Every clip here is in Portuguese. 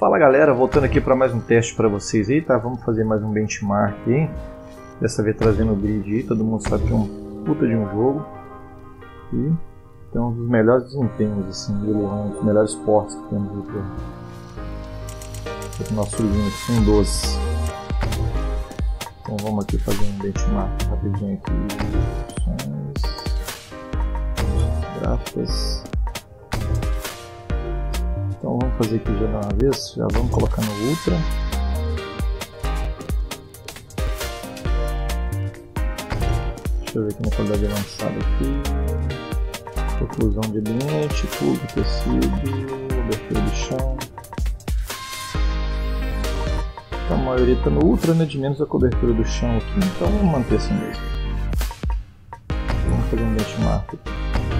Fala galera, voltando aqui para mais um teste para vocês aí, tá? Vamos fazer mais um benchmark aí. Dessa vez trazendo o grid aí, todo mundo sabe que é um puta de um jogo. E tem um dos melhores desempenhos, assim, um dos melhores ports que temos aqui. Esse nosso Linux, um 12. Então vamos aqui fazer um benchmark rapidinho aqui. Opções, gráficas. Então vamos fazer aqui já de uma vez, já vamos colocar no Ultra. Deixa eu ver aqui na qualidade avançada aqui. Oclusão de ambiente, tubo, tecido, abertura do chão. Então a maioria está no Ultra, né, de menos a cobertura do chão aqui, então vamos manter assim mesmo. Vamos fazer um benchmark aqui.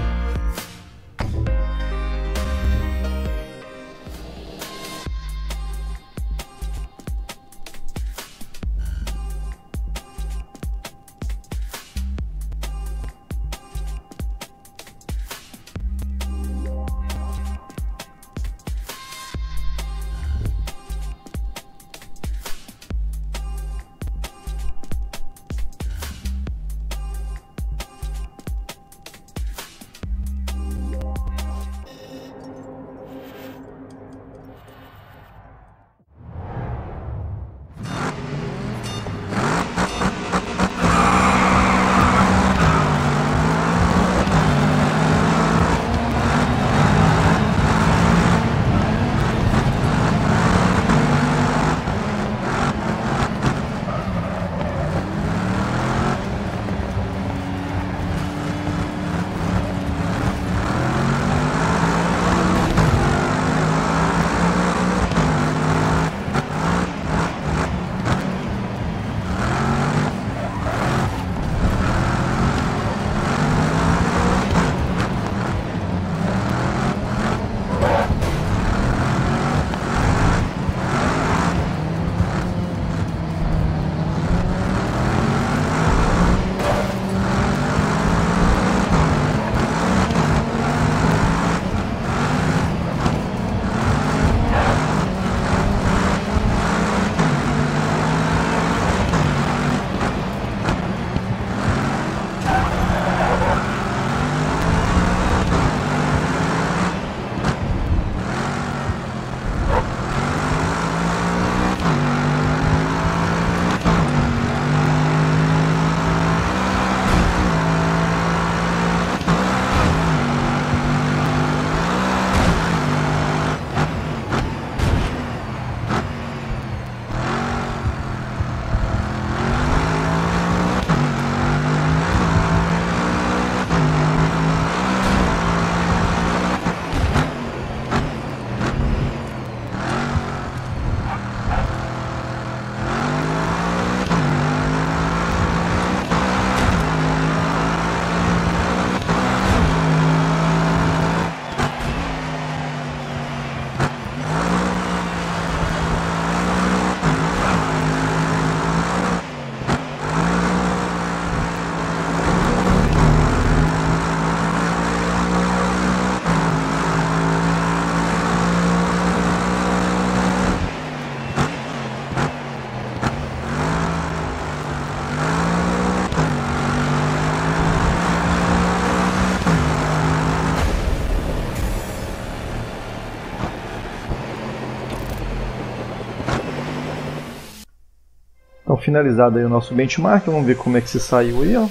Então finalizado aí o nosso benchmark, vamos ver como é que se saiu aí, ó.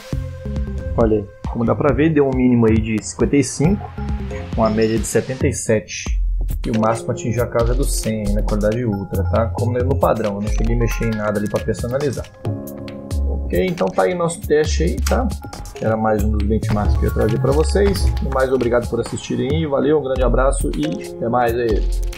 Olha aí, como dá pra ver, deu um mínimo aí de 55, uma média de 77 e o máximo atingiu a casa do 100 na qualidade ultra, tá? Como é no padrão, eu não cheguei a mexer em nada ali para personalizar. Ok, então tá aí nosso teste aí, tá? Era mais um dos benchmarks que eu ia trazer para vocês. E mais obrigado por assistirem aí, valeu, um grande abraço e até mais aí.